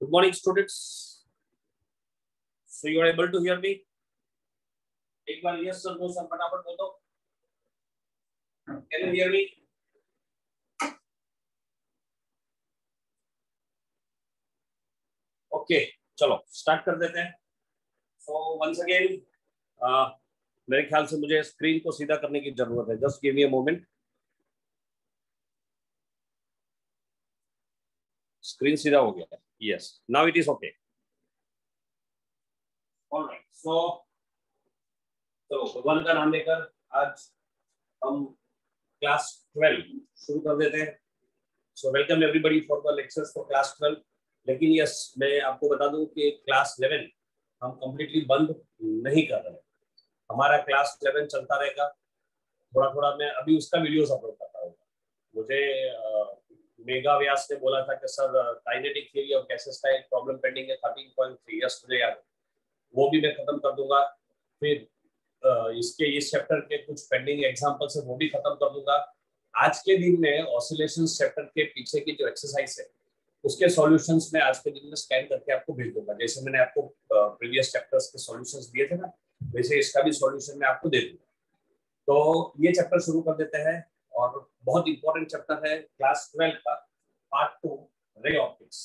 Good morning, students. So you are able to hear me? एक बार yes sir, no sir, फटाफट बोल दो. Can you hear me? Okay, चलो start कर देते हैं. So once again, मेरे ख्याल से मुझे स्क्रीन को सीधा करने की जरूरत है. Just give me a moment. Screen सीधा हो गया. Yes, now it is okay. All right. So चलो भगवान का नाम लेकर आज हम क्लास 12 शुरू कर देते हैं. So welcome everybody for the lectures for class 12. लेकिन यस, मैं आपको बता दूं कि क्लास 11 हम कंप्लीटली बंद नहीं कर रहे हैं. हमारा क्लास 11 चलता रहेगा. थोड़ा थोड़ा मैं अभी उसका वीडियोस अपलोड करता हूँ. मुझे मेगा व्यास ने बोला था कि sir kinetic theory of gases का एक प्रॉब्लम पेंडिंग है 13.3. यस, मुझे याद है. वो भी मैं खत्म कर दूंगा. फिर इसके इस चैप्टर के कुछ पेंडिंग एग्जांपल्स है वो भी खत्म कर दूंगा. आज के दिन में ऑसिलेशंस चैप्टर के पीछे की जो एक्सरसाइज है उसके सॉल्यूशंस में आज के दिन में स्कैन करके आपको भेज दूंगा. जैसे मैंने आपको प्रीवियस चैप्टर्स के सॉल्यूशंस दिए थे ना, वैसे इसका भी सॉल्यूशन मैं आपको दे दूंगा. तो ये चैप्टर शुरू कर देते हैं और बहुत इंपॉर्टेंट चैप्टर है क्लास 12 का पार्ट 2, रे ऑप्टिक्स.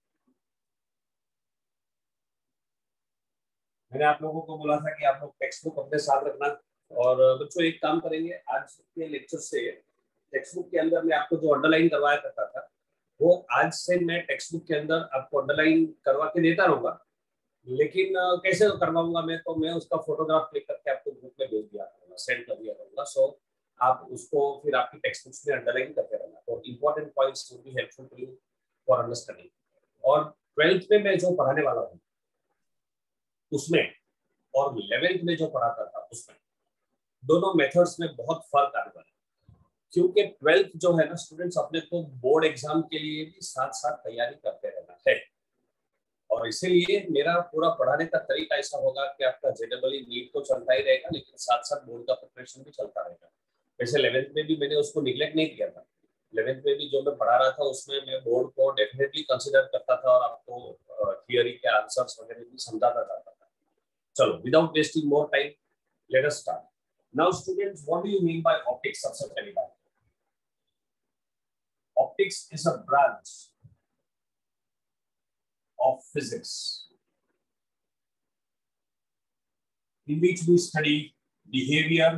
मैंने आप लोगों को बोला था कि आप लोग टेक्स्ट बुक अपने साथ रखना. और बच्चों एक काम करेंगे, आज के लेक्चर से टेक्स्ट बुक के अंदर मैं आपको जो अंडरलाइन करवाया करता था वो आज से मैं टेक्स्ट बुक के अंदर आपको अंडरलाइन करवा के देता रहूंगा. लेकिन कैसे करवाऊंगा मैं, तो मैं उसका फोटोग्राफ क्लिक करके आपको ग्रुप में भेज दिया करूंगा, सेंड कर दिया करूंगा. सो आप उसको फिर आपकी टेक्स्ट बुक्स में अंडरलाइन करते रहना. तो important points will be helpful to you for understanding. और 12th में मैं जो पढ़ाने वाला हूँ उसमें और 11th में जो पढ़ाता था उसमें दोनों मेथड्स में बहुत फर्क आने वाला है. क्योंकि 12th जो है ना स्टूडेंट्स, अपने को बोर्ड एग्जाम के लिए भी साथ साथ तैयारी करते रहना है. और इसीलिए मेरा पूरा पढ़ाने का तरीका ऐसा होगा कि आपका जेडबल नीट तो चलता ही रहेगा, लेकिन साथ साथ बोर्ड का प्रिपरेशन भी चलता रहेगा. वैसे 11th में भी मैंने उसको निगलेक्ट नहीं किया था. 11th में भी जो मैं पढ़ा रहा था उसमें मैं बोर्ड को डेफिनेटली कंसिडर करता था और आपको थियोरी के आंसर्स वगैरह भी समझाता था. चलो, without wasting more time, let us start. Now students, what do you mean by optics? सबसे पहली बात, optics is a branch of physics in which we study behavior.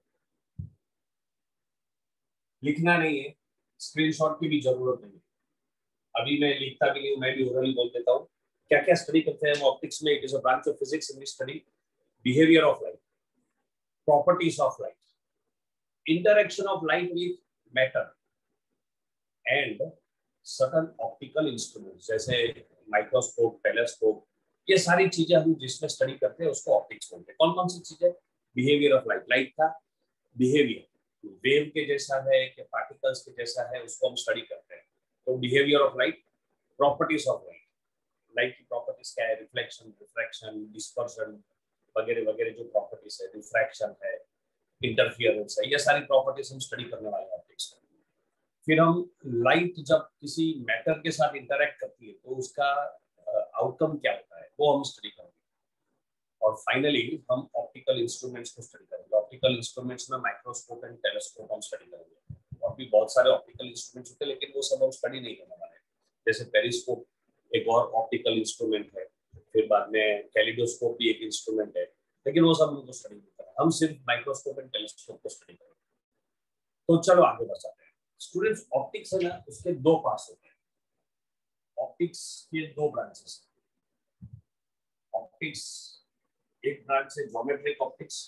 लिखना नहीं है, स्क्रीनशॉट की भी जरूरत नहीं है. अभी मैं लिखता भी नहीं हूं, मैं भी ओरली बोल देता हूँ. क्या क्या स्टडी करते हैं हम ऑप्टिक्स में. It is a branch of physics in which study behaviour of light, properties of light, interaction of light with matter and certain optical instruments जैसे माइक्रोस्कोप, टेलीस्कोप. ये सारी चीजें हम जिसमें स्टडी करते हैं उसको ऑप्टिक्स बोलते हैं. कौन कौन सी चीजें? Behaviour of light. लाइट का बिहेवियर वेव के जैसा है कि पार्टिकल्स के जैसा है, उसको हम स्टडी करते हैं. तो behaviour of light. Properties of light. Light की प्रॉपर्टीज क्या है? रिफ्लेक्शन, रिफ्रैक्शन, डिस्पर्शन वगैरह वगैरह जो प्रॉपर्टीज है. रिफ्रैक्शन है, इंटरफियरेंस है, ये सारी प्रॉपर्टीज हम स्टडी करने वाले हैं ऑप्टिक्स में. फिर हम लाइट जब किसी मैटर के साथ इंटरेक्ट करती है तो उसका आउटकम क्या होता है वो हम स्टडी करेंगे. और फाइनली हम ऑप्टिकल इंस्ट्रूमेंट्स को स्टडी करेंगे. ऑप्टिकल इंस्ट्रूमेंट्स में माइक्रोस्कोप एंड टेलीस्कोप हम स्टडी करेंगे. और भी बहुत सारे ऑप्टिकल इंस्ट्रूमेंट्स होते हैं, लेकिन वो सब हम स्टडी नहीं करने वाले हैं. जैसे पेरिस्कोप एक और ऑप्टिकल इंस्ट्रूमेंट है. फिर बाद में कैलिडोस्कोप भी एक इंस्ट्रूमेंट है, लेकिन वो सब हमको स्टडी नहीं करना. हम सिर्फ माइक्रोस्कोप एंड टेलीस्कोप को स्टडी करेंगे. तो चलो आगे बढ़ जाते हैं. स्टूडेंट्स, ऑप्टिक्स है ना, उसके दो पार्ट्स होते हैं. ऑप्टिक्स के दो ब्रांचेस हैं. ऑप्टिक्स एक ब्रांच है ज्योमेट्रिक ऑप्टिक्स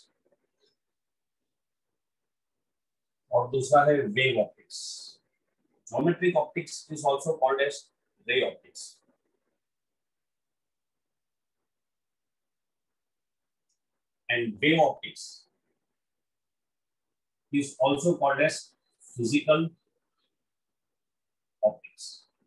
और दूसरा है wave optics. Geometric optics is also called as ray optics. And wave optics is also called as physical optics.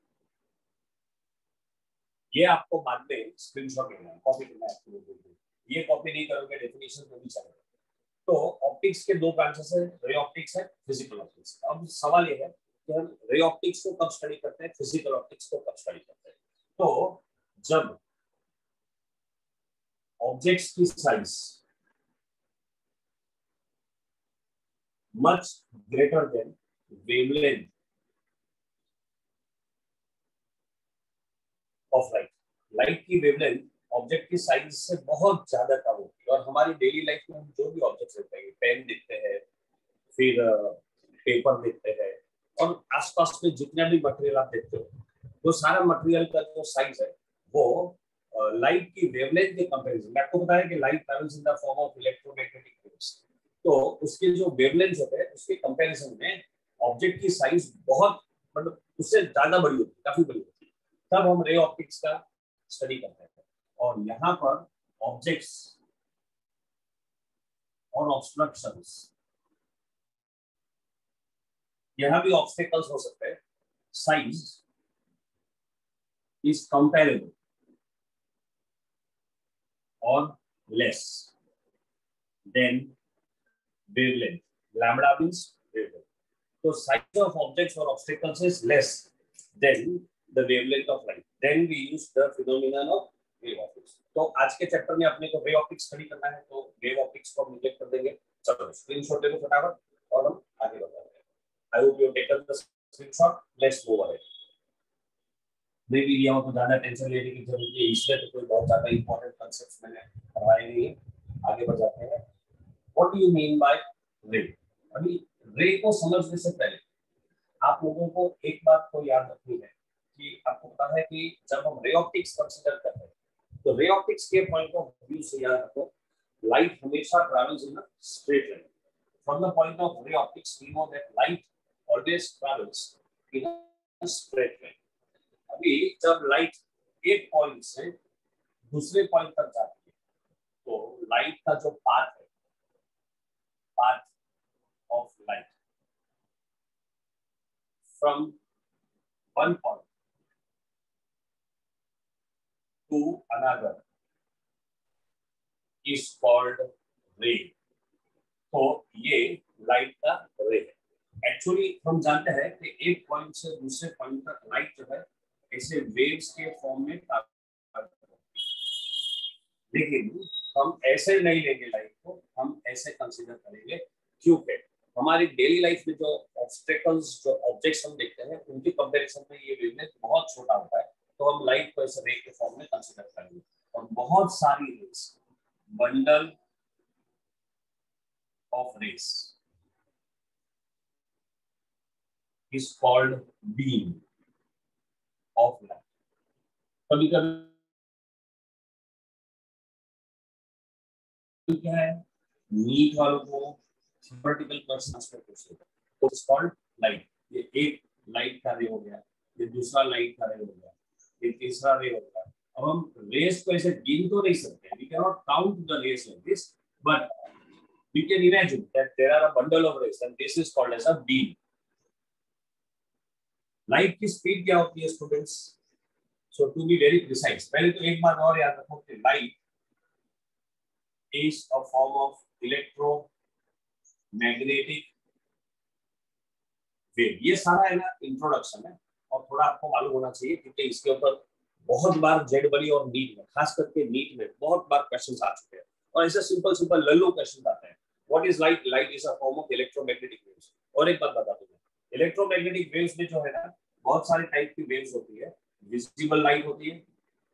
ये आपको बाद में स्क्रीनशॉट लेना है, कॉपी करना है. ये कॉपी नहीं करोगे डेफिनेशन तो नहीं चलेगा. तो ऑप्टिक्स के दो ब्रांचेस है, रे ऑप्टिक्स है, फिजिकल ऑप्टिक्स. अब सवाल ये है कि हम रे ऑप्टिक्स को कब स्टडी करते हैं, फिजिकल ऑप्टिक्स को कब स्टडी करते हैं. तो जब ऑब्जेक्ट्स की size much greater than wavelength of light, light की वेवलेंथ ऑब्जेक्ट की साइज से बहुत ज्यादा कम होती है। और हमारी डेली लाइफ में हम जो भी ऑब्जेक्ट्स देखते हैं, पेन देखते हैं, फिर पेपर देखते हैं, और आसपास में जितना भी मटेरियल आप देखते हो, वो सारा मटेरियल का जो साइज है वो लाइट की वेवलेंथ के कंपैरिजन में, आपको पता है कि light travels in the form of electromagnetic waves, तो उसके जो वेवलेंथ होते हैं उसके कंपैरिजन में ऑब्जेक्ट की साइज बहुत, मतलब उससे ज्यादा बड़ी होती है, काफी बड़ी होती है। तब हम रे ऑप्टिक्स का स्टडी करते हैं। और यहाँ पर ऑब्जेक्ट्स और ऑब्स्ट्रक्शंस, यहाँ भी ऑब्स्टेकल्स हो सकते हैं, साइज इज कंपेरेबल और less than wavelength. Lambda means wavelength. So size of objects or obstacles is less than the wavelength of light. Then we use the phenomenon of wave optics. तो आज के chapter में अपने को wave optics study करना है, तो wave optics को हम निगलेक्ट कर देंगे। चलो स्क्रीनशॉट ले लो फटाफट और हम आगे बढ़ते हैं। I hope you have taken the screenshot. Let's move ahead. नहीं भी लिया हो तो ज्यादा टेंशन लेने की जरूरत नहीं है, इसलिए तो कोई बहुत ज्यादा इंपॉर्टेंट कांसेप्ट्स मैंने करवाए नहीं है। आगे बढ़ जाते हैं। What do you mean by ray? अभी रे को समझने से पहले आप लोगों को एक बात को याद रखनी है कि आपको पता है कि जब हम रे ऑप्टिक्स कंसीडर करते हैं तो रे ऑप्टिक्स के पॉइंट ऑफ व्यू से याद रखो, लाइट हमेशा travels in a straight line. From the point of ray optics we know that light always travels in a straight line. अभी जब लाइट एक पॉइंट से दूसरे पॉइंट तक जाती है तो लाइट का जो पाथ है, path of light from one point to another is called ray. तो ये लाइट का रे है। एक्चुअली हम जानते हैं कि एक पॉइंट से दूसरे पॉइंट तक लाइट जो है ऐसे वेव्स के फॉर्म में लेकिन हम ऐसे नहीं लेंगे लाइट को, हम ऐसे कंसीडर करेंगे क्योंकि हमारी डेली लाइफ में जो ऑब्स्टेकल्स, जो ऑब्जेक्ट्स हम देखते हैं उनके कंपैरिजन में ये वेवलेंथ बहुत छोटा होता है, तो हम लाइट को ऐसे रे के फॉर्म में कंसीडर करेंगे। और बहुत सारी rays, bundle of rays is called beam of light. कभी कभी क्या है, नीट वालों को वर्टिकल पर्सनस पे पूछ लेते हैं, तो इट्स कॉल्ड लाइट। ये एक लाइट का रे हो गया, ये दूसरा लाइट का रे हो गया, ये तीसरा रे हो गया। अब हम रेस को ऐसे गिन तो नहीं सकते, we can not count the rays like this, but we can imagine that there are a bundle of rays and this is called as a beam. Light की स्पीड क्या होती है students? So to be very precise, पहले तो एक बात और याद रखो कि light is a form of electromagnetic wave। ये सारा है ना इंट्रोडक्शन है, और थोड़ा आपको मालूम होना चाहिए क्योंकि इसके ऊपर बहुत बार जेडबली और नीट में, खास करके नीट में बहुत बार क्वेश्चंस आ चुके हैं और ऐसे सिंपल सिंपल लल्लू क्वेश्चंस आते हैं। What is light? Light is a form of electromagnetic waves. और एक बात बता दूं, इलेक्ट्रोमैग्नेटिक वेव्स में जो है ना बहुत सारे टाइप की वेव्स होती है। विजिबल लाइट होती है,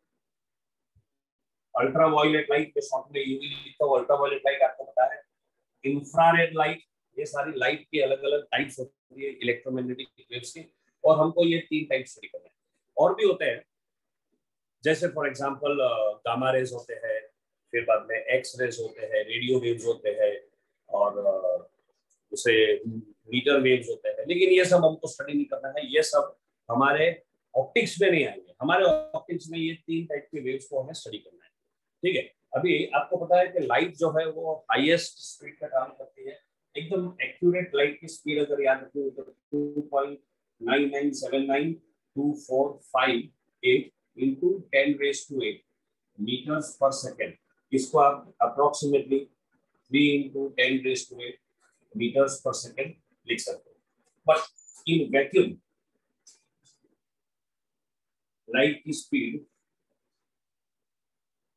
अल्ट्रावायलेट लाइट पे शॉर्ट में यूवी लिखता हूं, अल्ट्रावायलेट लाइट आपको पता है, इंफ्रारेड लाइट, ये सारी लाइट की अलग अलग टाइप्स होती है इलेक्ट्रोमैग्नेटिक वेव्स की, और हमको ये तीन टाइप स्टडी करना है। और भी होते हैं, जैसे फॉर एग्जांपल गामा रेज होते हैं, फिर बाद में एक्स रेज होते हैं, रेडियो वेव्स होते हैं, और उसे मीटर वेव्स होते हैं। लेकिन ये सब हमको स्टडी नहीं करना है, ये सब हमारे ऑप्टिक्स में नहीं आएंगे। हमारे ऑप्टिक्स में ये तीन टाइप के वेव्स को हमें स्टडी करना है, ठीक है। अभी आपको पता है कि लाइट जो है वो हाईएस्ट स्पीड पे काम करती है। एकदम एक्यूरेट लाइट की स्पीड अगर याद रखें तो 2.9979245 into 10⁸ मीटर्स पर सेकेंड। इसको आप approximately 3 into 10⁸ meters per second लिख सकते हो। बट इन वैक्यूम लाइट की speed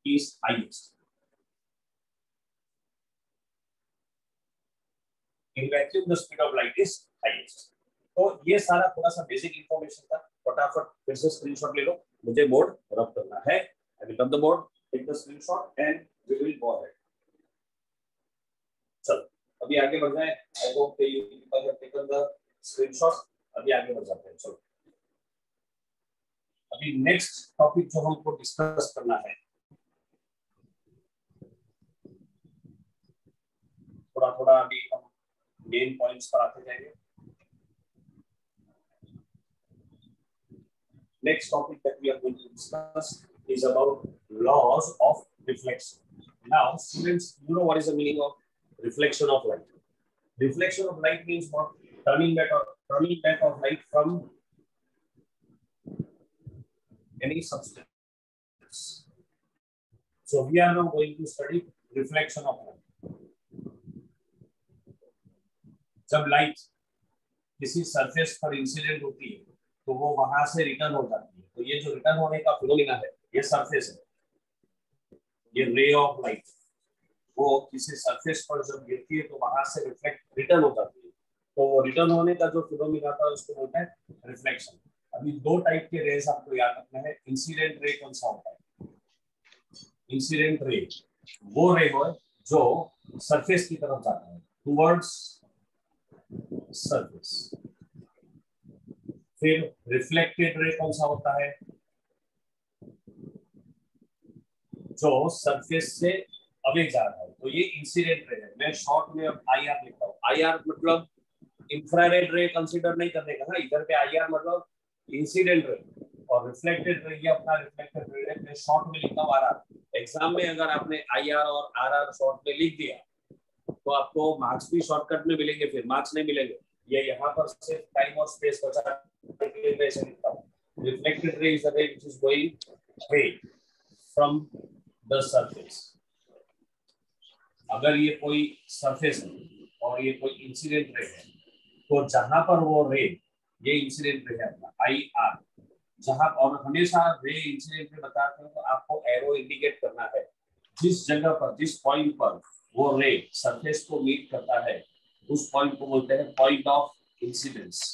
is highest. In vacuum the speed of light is highest. तो ये सारा थोड़ा सा बेसिक इंफॉर्मेशन था, फटाफट फिर से स्क्रीनशॉट ले लो, मुझे बोर्ड रब करना है. I will come the board, take the screenshot and we will go ahead. चलो अभी आगे बढ़ जाए. I hope that you people have taken the screenshot. अभी आगे बढ़ जाते हैं. चलो अभी नेक्स्ट टॉपिक जो हमको डिस्कस करना है, थोड़ा थोड़ा अभी हम मेन पॉइंट्स पर आते जाएंगे. Next topic that we are going to discuss is about laws of reflection. Now, students, you know what is the meaning of reflection of light? Reflection of light means what? Turning back of light from any substance. So we are now going to study reflection of light. जब light किसी surface पर incident होती है तो वो वहां से return हो जाती है. तो ये जो रिटर्न होने का फिनोमेना है, ये सरफेस है. ये रे ऑफ लाइट वो किसी सरफेस पर जब गिरती है तो वहां से रिटर्न हो जाती है. तो वो रिटर्न होने का जो फिनोमेना था उसको बोलते हैं रिफ्लेक्शन. अभी दो टाइप के रेज आपको याद रखना है. इंसिडेंट रे कौन सा होता है? इंसिडेंट रे वो रे हो जो सरफेस की तरफ जाता है, टुवर्ड्स सरफेस. फिर रिफ्लेक्टेड रे कौन सा होता है? जो सरफेस से अवे जा रहा है. तो ये इंसिडेंट रे है. मैं शॉर्ट में अब आईआर लिखता हूँ. आईआर मतलब इंफ्रारेड रे कंसीडर नहीं करने का ना, इधर पे आईआर मतलब इंसिडेंट रे. और रिफ्लेक्टेड रे ये अपना रिफ्लेक्टेड रे है. मैं शॉर्ट में लिखता हूँ आरआर. एग्जाम में अगर आपने आईआर और आरआर शॉर्ट में लिख दिया तो आपको मार्क्स भी शॉर्टकट में मिलेंगे, फिर मार्क्स नहीं मिलेंगे. ये यहाँ पर सिर्फ टाइम और स्पेस बचा के लिए मैं ऐसे लिखता हूँ. Reflected ray is the ray which is going away from the surface. अगर ये कोई सरफेस है और ये कोई इंसिडेंट रे है तो जहां पर वो रे, ये इंसिडेंट रे है अपना आई आर, जहां, और हमेशा रे इंसिडेंट रे बताते हैं तो आपको एरो इंडिकेट करना है. जिस जगह पर, जिस पॉइंट पर वो रे सरफेस को मीट करता है उस पॉइंट को बोलते हैं point of incidence.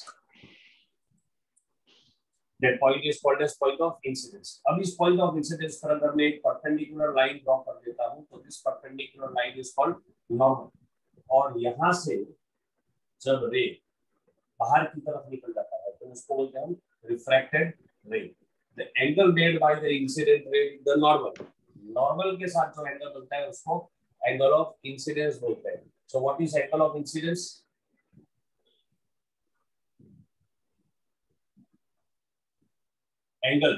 That point is called as point of incidence. अब इस point of incidence पर अगर मैं एक perpendicular line draw कर देता हूँ तो this perpendicular line is called normal. और यहाँ से जब रे बाहर की तरफ निकल जाता है तो उसको बोलते हैं refracted ray. The angle made by the incident ray, the normal. Normal के साथ जो angle बनता है उसको angle of incidence बोलते हैं. So what is angle of incidence? Angle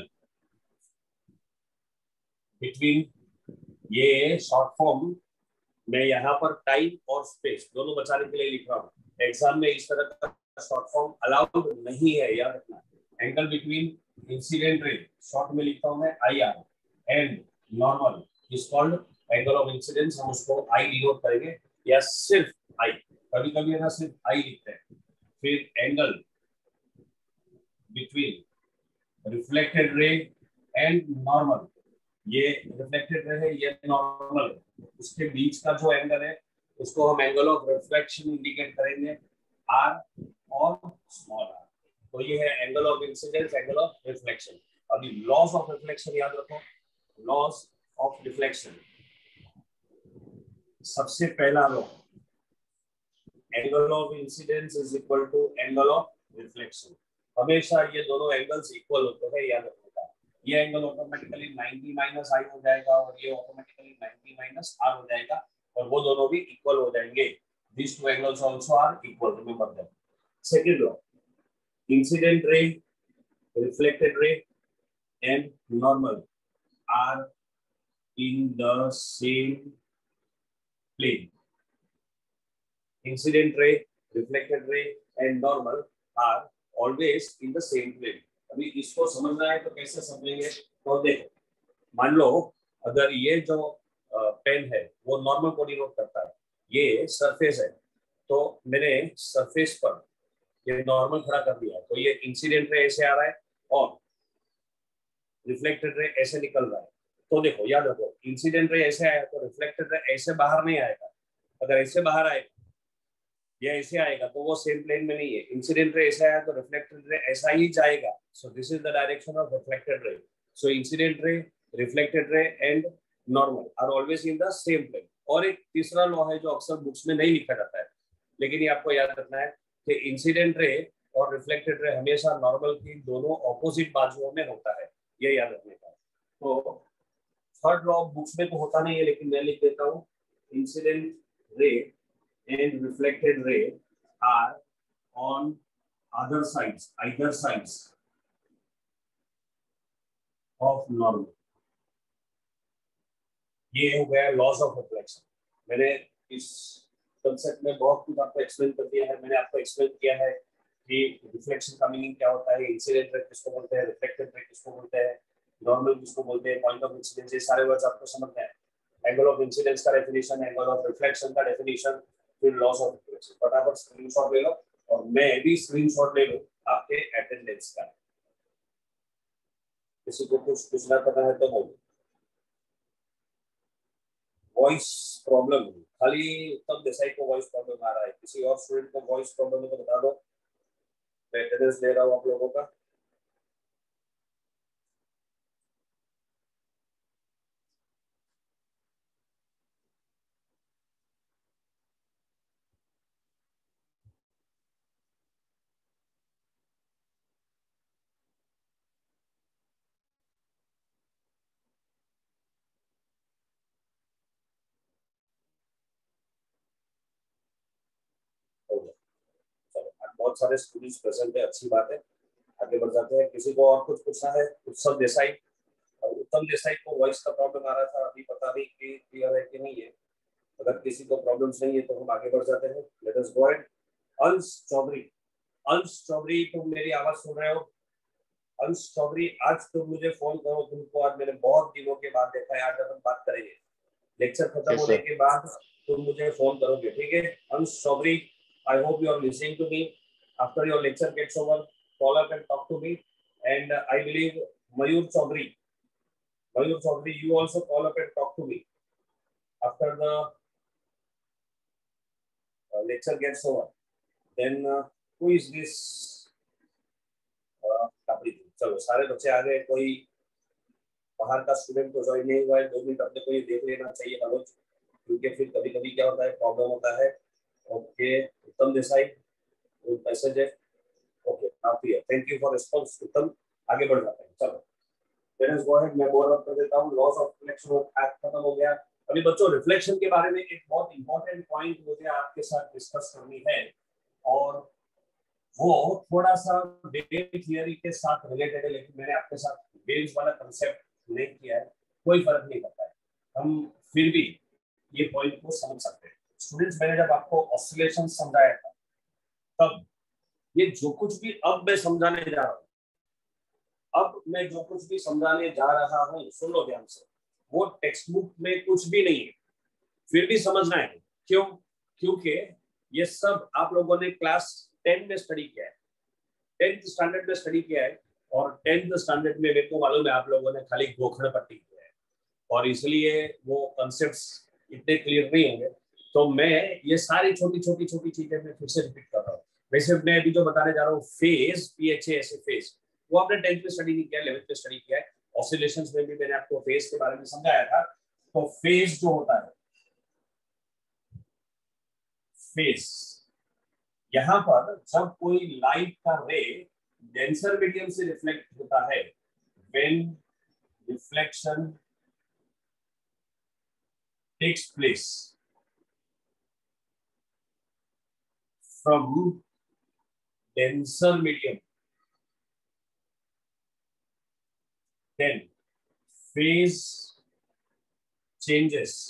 between, ये शॉर्ट फॉर्म मैं यहाँ पर टाइम और स्पेस दोनों बचाने के लिए लिख रहा हूँ. एग्जाम में इस तरह का शॉर्ट फॉर्म अलाउड नहीं है, याद रखना. Angle between incident ray short में लिखता हूँ मैं I R and normal is called angle of incidence. हम उसको आई डिनोट करेंगे या सिर्फ आई, कभी कभी है ना सिर्फ आई लिखते हैं. फिर angle between reflected ray and normal, ये रिफ्लेक्टेड रे है, ये नॉर्मल है. उसके बीच का जो एंगल है उसको हम एंगल ऑफ रिफ्लेक्शन इंडिकेट करेंगे आर और स्मॉल आर. तो ये है angle of incidence, angle of reflection. अभी लॉज ऑफ रिफ्लेक्शन याद रखो. लॉज ऑफ रिफ्लेक्शन, सबसे पहला law, angle of incidence is equal to angle of reflection. हमेशा ये दोनों एंगल्स इक्वल होते हैं, याद रखने का. ये एंगल ऑटोमेटिकली 90 माइनस आई हो जाएगा और ये ऑटोमेटिकली 90 माइनस आर हो जाएगा और वो दोनों भी इक्वल हो जाएंगे. These two angles also are equal. Remember that. Second law: incident ray, reflected ray, and normal are in the same plane. Incident ray, reflected ray, and normal are always in the same plane. अभी इसको समझना है तो कैसे समझेंगे? तो देखो, मान लो अगर ये जो पेन है वो नॉर्मल को डिनोट करता है, ये सरफेस है, तो मैंने सरफेस पर ये नॉर्मल खड़ा कर दिया तो ये इंसिडेंट रे ऐसे आ रहा है और रिफ्लेक्टेड रे ऐसे निकल रहा है. तो देखो याद रखो, इंसिडेंट रे ऐसे आया तो रिफ्लेक्टेड रे ऐसे बाहर नहीं आएगा। अगर ऐसे बाहर आएगा या ऐसे आएगा तो वो सेम प्लेन में नहीं है। इंसिडेंट रे ऐसे आया तो रिफ्लेक्टेड रे ऐसा ही जाएगा। So this is the direction of reflected ray. So incident ray, reflected ray and normal are always in the same plane. और एक तीसरा लॉ है जो अक्सर बुक्स में नहीं लिखा जाता है, लेकिन ये आपको याद रखना है कि इंसिडेंट रे और रिफ्लेक्टेड रे हमेशा नॉर्मल की दोनों ऑपोजिट बाजुओं में होता है, ये याद रखने का। तो थर्ड लॉ बुक्स में तो होता नहीं है, लेकिन मैं लिख देता हूँ, incident ray and reflected ray are on either sides of normal। ये हो गया लॉस ऑफ रिफ्लेक्शन। मैंने इस कंसेप्ट में बहुत कुछ आपको एक्सप्लेन कर दिया है। मैंने आपको एक्सप्लेन किया है कि रिफ्लेक्शन का मीनिंग क्या होता है, इंसिडेंट रे किसको बोलते हैं, रिफ्लेक्टेड रे किसको बोलते हैं, नॉर्मल किसको बोलते हैं, पॉइंट ऑफ इंसिडेंस, ये सारे वर्ड्स आपको समझ में आए। एंगल ऑफ इंसिडेंस का डेफिनेशन, एंगल ऑफ रिफ्लेक्शन का डेफिनेशन, फिर लॉस ऑफ रिफ्लेक्शन। फटाफट स्क्रीनशॉट ले लो और मैं भी स्क्रीनशॉट ले लूं आपके अटेंडेंस का। किसी को कुछ पूछना पता है तो बोलो। वॉइस प्रॉब्लम, खाली उत्तम देसाई को वॉइस प्रॉब्लम आ रहा है, किसी और स्टूडेंट को वॉइस प्रॉब्लम है तो बता दो, मैं अटेंडेंस ले रहा हूँ आप लोगों का। चलो, बहुत सारे स्टूडेंट्स प्रेजेंट है, अच्छी बात है। आगे बढ़ जाते हैं। किसी को और कुछ पूछना है? उत्सव देसाई और उत्तम देसाई को वॉइस का प्रॉब्लम आ रहा था, अभी पता नहीं कि क्लियर है कि नहीं है। अगर किसी को प्रॉब्लम्स नहीं है तो हम आगे बढ़ जाते हैं। Let us go ahead. Ansh Chaudhary, अंश चौधरी, तुम मेरी आवाज सुन रहे हो? अंश चौधरी, आज तुम मुझे फोन करो, तुमको आज मैंने बहुत दिनों के बाद देखा है, आज अपन बात करेंगे। लेक्चर खत्म होने के बाद तुम मुझे फोन करोगे, ठीक है? Ansh Chaudhary, I hope you are listening to me. After your lecture gets over, call up and talk to me. And I believe Mayur Chaudhary, you also call up and talk to me after the lecture gets over. Then who is this? चलो, सारे बच्चे आ गए। कोई बाहर का student तो join नहीं हुआ है, 2 मिनट अपने को ये देख लेना चाहिए मनोज, क्योंकि फिर कभी कभी क्या होता है, प्रॉब्लम होता है। ओके, उत्तम देसाई, मैसेज है। ओके, आप ही है, थैंक यू फॉर रिस्पॉन्स उत्तम। आगे बढ़ जाते हैं, चलो लेट्स गो अहेड। मैं बोल कर देता हूँ, लॉस ऑफ रिफ्लेक्शन खत्म हो गया। अभी बच्चों, रिफ्लेक्शन के बारे में एक बहुत इंपॉर्टेंट पॉइंट मुझे आपके साथ डिस्कस करनी है, और वो थोड़ा सा वेव थियरी के साथ रिलेटेड है, लेकिन मैंने आपके साथ वेव्स वाला कंसेप्ट नहीं किया है, कोई फर्क नहीं पड़ता है, हम फिर भी ये पॉइंट को समझ सकते हैं। स्टूडेंट्स, मैंने जब आपको ऑसिलेशन समझाया था, तब ये जो कुछ भी अब मैं समझाने जा रहा हूँ, अब मैं जो कुछ भी समझाने जा रहा हूँ, सुन लो ध्यान से, वो टेक्स्ट बुक में कुछ भी नहीं है, फिर भी समझना है। क्यों? क्योंकि ये सब आप लोगों ने क्लास 10 में स्टडी किया है, 10th स्टैंडर्ड में स्टडी किया है, और 10th स्टैंडर्ड में मेरे को मालूम है आप लोगों ने खाली गोखड़ पट्टी किया है, और इसलिए वो कॉन्सेप्ट्स इतने क्लियर नहीं होंगे। तो मैं ये सारी छोटी छोटी छोटी चीजें मैं फिर से रिपीट कर रहा हूँ। वैसे मैं अभी जो बताने जा रहा हूँ, फेज, PHAS फेज, वो आपने 10th में स्टडी नहीं किया, 11th में स्टडी किया है। ऑसिलेशंस में भी मैंने आपको फेज के बारे में समझाया था। तो फेज जो होता है, फेज, यहाँ पर जब कोई लाइट का रे डेंसर मीडियम से रिफ्लेक्ट होता है, when reflection takes place from denser medium, then phase changes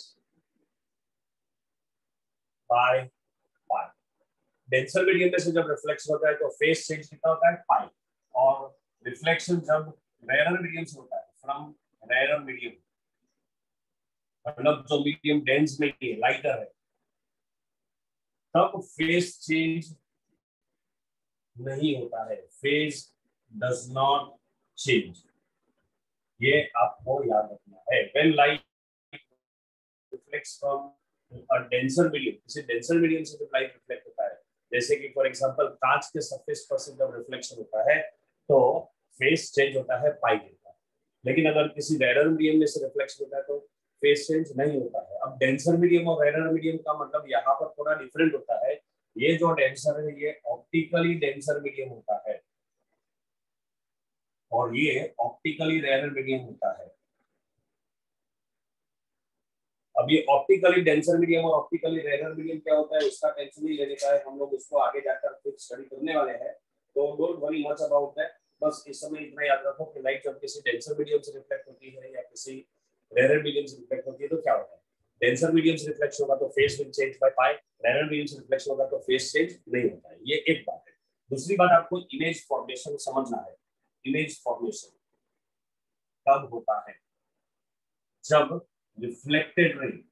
by pi। Denser medium में से जब रिफ्लेक्शन होता है तो फेज चेंज कितना होता है? पाई। और रिफ्लेक्शन जब रेयर मीडियम से होता है, फ्रॉम रेयर मीडियम, मतलब जो मीडियम डेंस में है, लाइटर है, तब फेज चेंज नहीं होता है, फेज डज नॉट चेंज। ये आपको याद रखना है। When light reflects from a denser medium, किसी डेंसर मीडियम से जब लाइट रिफ्लेक्ट होता है, जैसे कि फॉर एग्जांपल कांच के सरफेस पर से जब रिफ्लेक्शन होता है तो फेस चेंज होता है पाई का। लेकिन अगर किसी रेडर मीडियम में से रिफ्लेक्शन होता है तो फेस चेंज नहीं होता है। अब डेंसर मीडियम और रेडर मीडियम का मतलब यहाँ पर थोड़ा डिफरेंट होता है। ये जो डेंसर है ये ऑप्टिकली डेंसर मीडियम होता है और ये ऑप्टिकली रेडर मीडियम होता है। अब ये ऑप्टिकली डेंसर मीडियम और ऑप्टिकली रेडर मीडियम क्या होता है उसका टेंशन नहीं लेने का है, हम लोग उसको आगे जाकर फिर स्टडी करने वाले हैं, तो don't worry much about that. बस इस समय इतना याद रखो कि लाइट जब किसी डेंसर मीडियम से रिफ्लेक्ट होती है या किसी रेडर मीडियम से रिफ्लेक्ट होती है तो क्या होता है, डेंसर मीडियम से रिफ्लेक्शन होगा तो phase will change by pi, रेडर मीडियम से रिफ्लेक्शन होगा तो फेस चेंज नहीं होता है। ये एक बात है। दूसरी बात आपको इमेज फॉर्मेशन समझना है। इमेज फॉर्मेशन कब होता है, जब रिफ्लेक्टेड रे,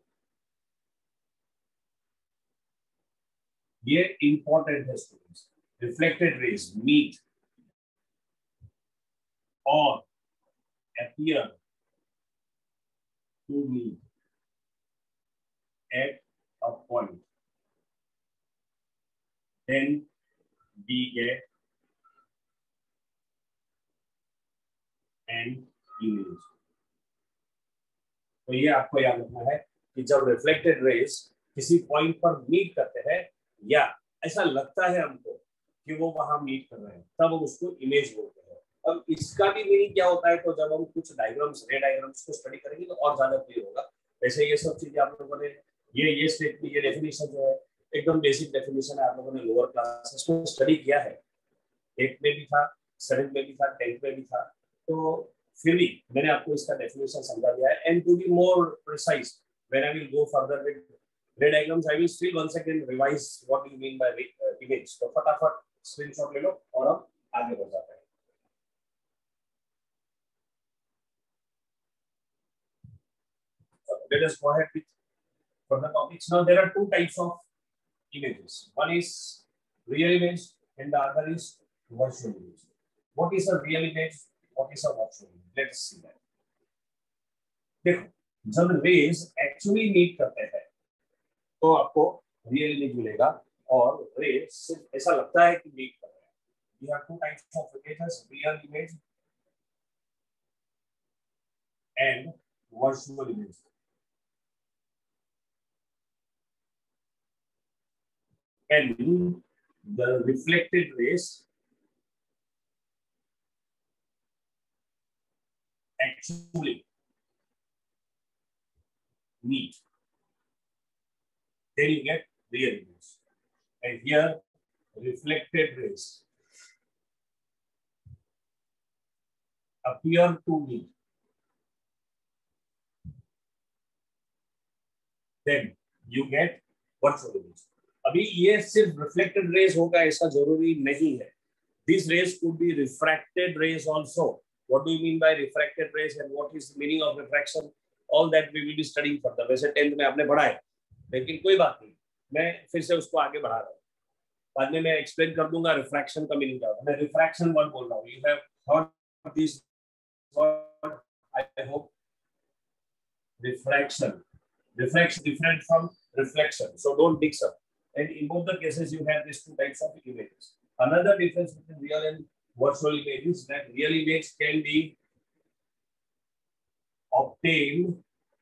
ये इंपॉर्टेंट है स्टूडेंट्स, रिफ्लेक्टेड रेज मीट और appear to meet at a point, then we get an image। तो ये आपको याद रखना है कि जब रिफ्लेक्टेड रेज किसी पॉइंट पर मीट करते हैं या ऐसा लगता है हमको कि वो वहां मीट कर रहे हैं तब हम उसको इमेज बोलते हैं। अब इसका भी मीनिंग क्या होता है, तो जब हम कुछ डायग्राम्स रे डायग्राम्स को स्टडी करेंगे तो और ज्यादा क्लियर होगा। वैसे ये सब चीजें आप लोगों ने ये स्टेटमेंट, ये डेफिनेशन जो है एकदम बेसिक डेफिनेशन है, आप लोगों ने लोअर क्लासेस में स्टडी किया है, 8th में भी था, 7th में भी था, 10th में भी था। तो फिर भी मैंने आपको इसका डेफिनेशन समझा दिया है। And to be more precise when I will go further with ray diagrams I will still once again revise what you mean by image. तो फटाफट स्क्रीनशॉट ले लो और हम आगे बढ़ जाते हैं। Let us go ahead with further topics. Now there are two types of images. One is real image and the other is virtual image. What is a real image? What is a virtual image? Let's see that. देखो जब raise actually meet करते हैं तो आपको real image मिलेगा और raise सिर्फ ऐसा लगता है कि मीट कर रहे हैं। We have two types of images, real image and virtual image. And the reflected rays actually meet, then you get real image. And here reflected rays appear to meet, then you get virtual image. अभी ये सिर्फ reflected raise होगा ऐसा जरूरी नहीं है। These rays could be refracted rays also. What do you mean by refracted rays and what is the meaning of refraction? All that we will be studying further. वैसे 10th में आपने पढ़ा है, लेकिन कोई बात नहीं, मैं फिर से उसको आगे बढ़ा रहा हूँ। बाद में मैं एक्सप्लेन कर दूंगा रिफ्रैक्शन का मीनिंग क्या होता है। मैं रिफ्रैक्शन वर्ड बोल रहा हूँ। You have heard this word, I hope. Refraction. Refraction different from reflection, so don't mix up. And in both the cases, you have these two types of images. Another difference between real and virtual images that real image can be obtained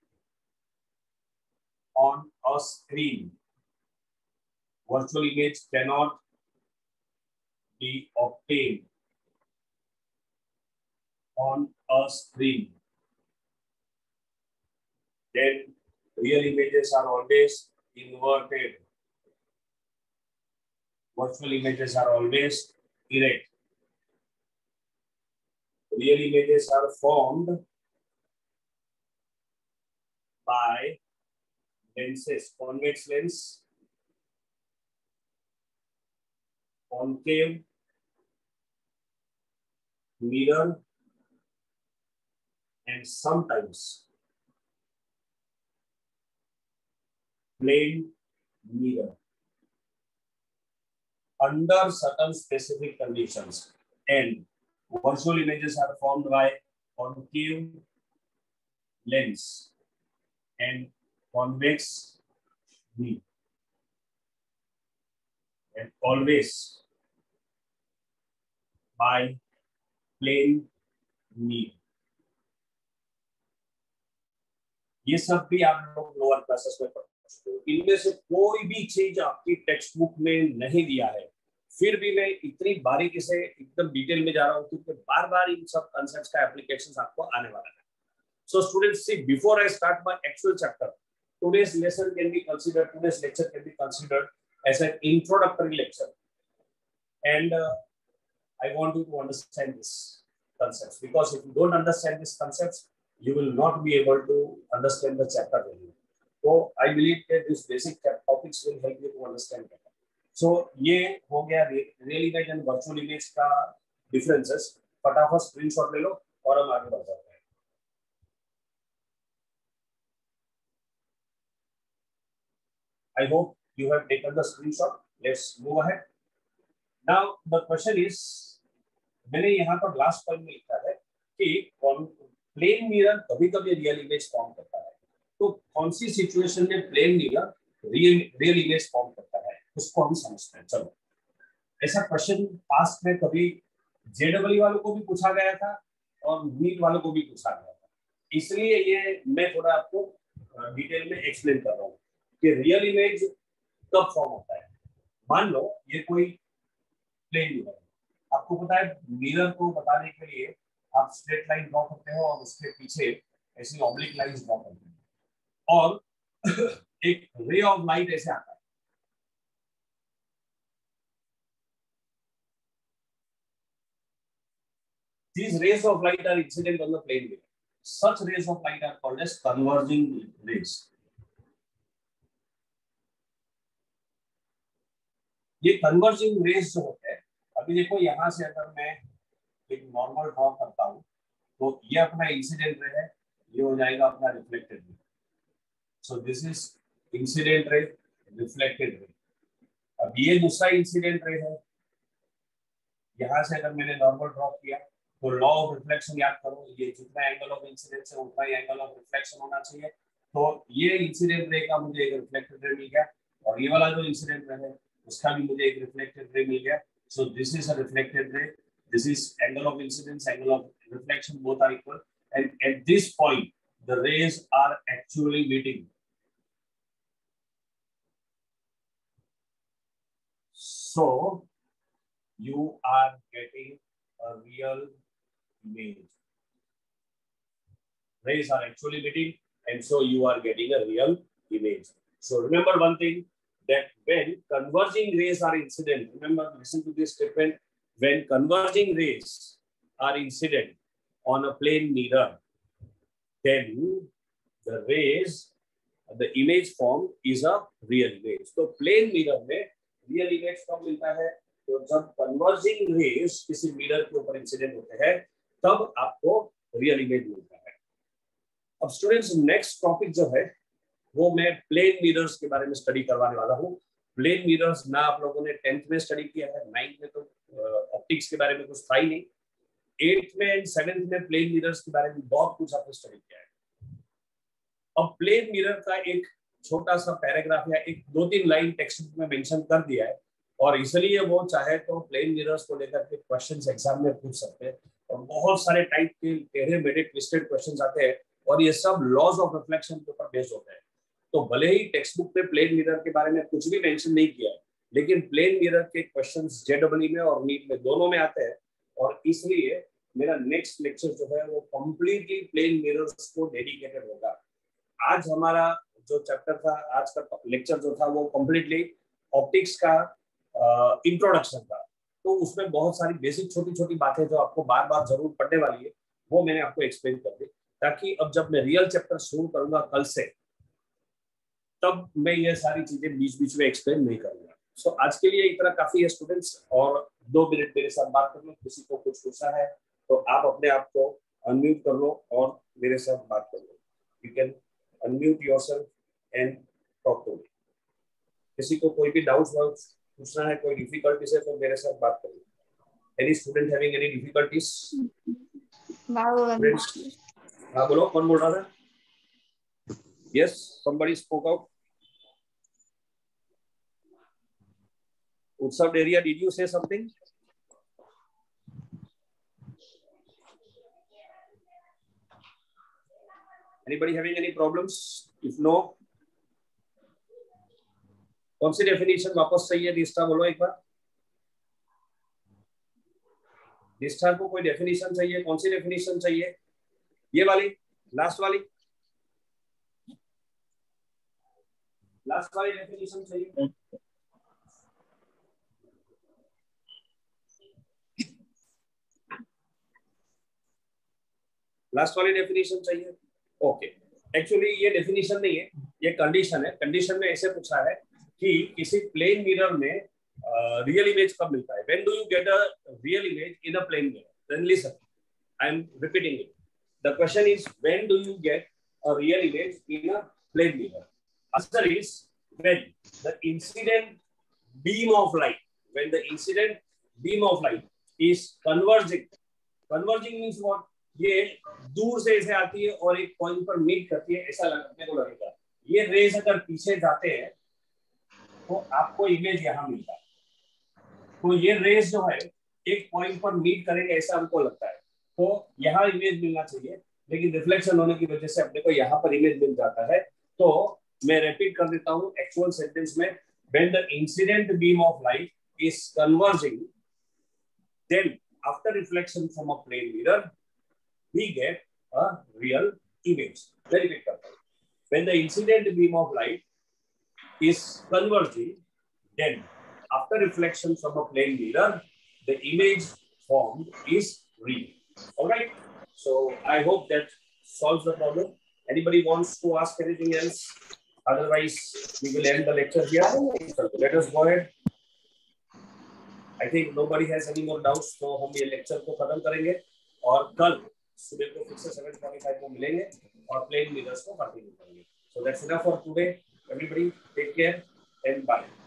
on a screen. Virtual image cannot be obtained on a screen. Then real images are always inverted. Virtual images are always erect. Real images are formed by lenses, convex lens, concave, mirror, and sometimes plane mirror under certain specific conditions. And virtual images are formed by concave lens and convex beam, and always by plane mirror. ये सब भी आप लोग lower classes में पढ़ सकते हो। इनमें से कोई भी चीज आपकी टेक्स्ट बुक में नहीं दिया है, फिर भी मैं इतनी बारीकी से एकदम डिटेल में जा रहा हूँ क्योंकि बार बार इन सब कॉन्सेप्ट्स का एप्लीकेशन आपको आने वाला है। So students, see, before I start my actual chapter, today's lesson can be considered, today's lecture can be considered as an introductory lecture, and I want you to understand this concepts, because if you don't understand these concepts, you will not be able to understand the chapter value. So I believe that these basic topics will help you to understand better. So ये हो गया real image and virtual image का differences. फटाफट screenshot ले लो और हम आगे बढ़ जाते हैं। I hope you have taken the screenshot. Let's move ahead. Now the question is, मैंने यहाँ पर लास्ट पॉइंट में लिखा है कि प्लेन मिरर कभी-कभी रियल इमेज फॉर्म करता है। तो कौन सी सिचुएशन में plane mirror real image form करता है उसको हम समझते हैं। चलो, ऐसा क्वेश्चन पास्ट में कभी जेडब्ल्यू वालों को भी पूछा गया था और नीट वालों को भी पूछा गया था, इसलिए ये मैं थोड़ा आपको डिटेल में एक्सप्लेन कर रहा हूँ कि रियल इमेज कब फॉर्म होता है। मान लो ये कोई प्लेन मिरर है, आपको पता है मिरर को बताने के लिए आप स्ट्रेट लाइन ड्रॉ करते हो और उसके पीछे ऐसी ऑब्लिक लाइंस ड्रॉ करते हैं और एक रे ऑफ लाइट ऐसे आता है। These rays of light are incident on the plane mirror. Such rays of light are called as converging rays. ये कन्वर्जिंग रेज जो होते हैं, अभी देखो यहाँ से अगर मैं एक नॉर्मल ड्रॉ करता हूँ तो ये अपना इंसिडेंट रे है, ये हो जाएगा अपना reflected ray. So this is incident ray, reflected ray. अब ये दूसरा इंसिडेंट रे है, यहाँ से अगर मैंने नॉर्मल ड्रॉ किया तो लॉ ऑफ रिफ्लेक्शन याद करो, ये जितना एंगल ऑफ इंसिडेंस है उतना ही एंगल ऑफ रिफ्लेक्शन होना चाहिए। तो ये इंसिडेंट रे का मुझे एक रिफ्लेक्टेड रे मिल गया और ये वाला जो इंसिडेंट रे है उसका भी मुझे एक रिफ्लेक्टेड रे मिल गया। So this is a reflected ray, this is angle of incidence, angle of reflection, both are equal, and at this point the rays are actually meeting. So you are getting a real image. Rays are actually meeting, and so you are getting a real image. So remember one thing, that when converging rays are incident, remember, listen to this statement, when converging rays are incident on a plane mirror, then the rays, the image formed is a real image. So plane mirror में real image कब मिलता है? तो जब converging raise किसी mirror के ऊपर incident होते हैं तब आपको रियल इमेज मिलता है। अब स्टूडेंट्स, नेक्स्ट टॉपिक जो है वो मैं प्लेन मिरर्स के बारे में स्टडी करवाने वाला हूँ। प्लेन मिरर्स ना आप लोगों ने 10th में स्टडी किया है, 9th में तो ऑप्टिक्स के बारे में कुछ था ही नहीं, 8th में एंड 7th में प्लेन मिरर्स के बारे में बहुत कुछ आपने स्टडी किया है। अब प्लेन मिरर का एक छोटा सा पैराग्राफ या एक 2-3 लाइन टेक्स्ट बुक में मेंशन कर दिया है और इसलिए वो चाहे तो प्लेन मिरर्स को लेकर के क्वेश्चंस एग्जाम में पूछ सकते हैं और बहुत सारे टाइप के टेढ़े मेढ़े ट्विस्टेड क्वेश्चंस आते हैं और ये सब लॉज ऑफ रिफ्लेक्शन के ऊपर बेस्ड होते हैं। तो भले ही टेक्स्ट बुक में प्लेन मिरर के बारे में कुछ भी मेंशन नहीं किया है, लेकिन प्लेन मिरर के क्वेश्चंस जेडब्ल्यू में और नीट में दोनों में आते हैं और इसलिए मेरा नेक्स्ट लेक्चर जो है वो कंप्लीटली प्लेन मिरर्स को डेडिकेटेड होगा। आज हमारा जो चैप्टर था, आज का लेक्चर जो था वो कंप्लीटली ऑप्टिक्स का इंट्रोडक्शन था, तो उसमें बहुत सारी बेसिक छोटी छोटी बातें जो आपको बार बार जरूर पढ़ने वाली है वो मैंने आपको एक्सप्लेन कर दी, ताकि अब जब मैं रियल चैप्टर शुरू करूंगा कल से, तब मैं ये सारी चीजें बीच बीच में एक्सप्लेन नहीं करूंगा। सो आज के लिए इतना काफी है स्टूडेंट्स, और 2 मिनट मेरे साथ बात कर लो। किसी को कुछ पूछना है तो आप अपने आप को अनम्यूट कर लो और मेरे साथ बात कर लो। You can unmute yourself and talk to me. किसी को कोई भी डाउट्स पूछना है, कोई डिफिकल्टीज है तो मेरे साथ बात करो। Any student having any difficulties? हाँ बोलो, कौन बोल रहा था? Yes, somebody spoke out. Utsav Deria, did you say something? Anybody having any problems? If no, कौन सी डेफिनेशन वापस चाहिए? निष्ठा बोलो एक बार। निष्ठा को कोई डेफिनेशन चाहिए? कौन सी डेफिनेशन चाहिए? ये वाली, लास्ट वाली, लास्ट वाली डेफिनेशन चाहिए। लास्ट वाली डेफिनेशन चाहिए। ओके, एक्चुअली ये डेफिनेशन नहीं है, ये कंडीशन है। कंडीशन में ऐसे पूछा है कि किसी प्लेन मिरर में रियल इमेज कब मिलता है? When do you get a real image in a plane mirror? Then listen, I am repeating it. The question is when do you get a real image in a plane mirror? Answer is when the incident beam of light, when the incident beam of light is converging. Converging means what? ये दूर से ऐसे आती है और एक point पर meet करती है, ऐसा लगने को लगेगा। ये रेज अगर पीछे जाते हैं तो आपको इमेज यहाँ मिलता है। तो ये रेज जो है एक पॉइंट पर मीट करेंगे ऐसा हमको लगता है, तो यहाँ इमेज मिलना चाहिए, लेकिन रिफ्लेक्शन होने की वजह से अपने को यहाँ पर इमेज मिल जाता है। तो मैं रिपीट कर देता हूँ एक्चुअल सेंटेंस में, when the incident beam of light is converging, then after reflection from a plane mirror we get a real image. Very big. When the incident beam of light is converging, then after reflection from a plane mirror, the image formed is real. All right. So I hope that solves the problem. Anybody wants to ask anything else? Otherwise, we will end the lecture here. So let us go ahead. I think nobody has any more doubts, तो हम ये lecture को खत्म करेंगे और कल सुबह को फिर से 7:45 को मिलेंगे और प्लेन मिरर्स को कंटिन्यू करेंगे. So that's enough for today. Everybody, take care and bye.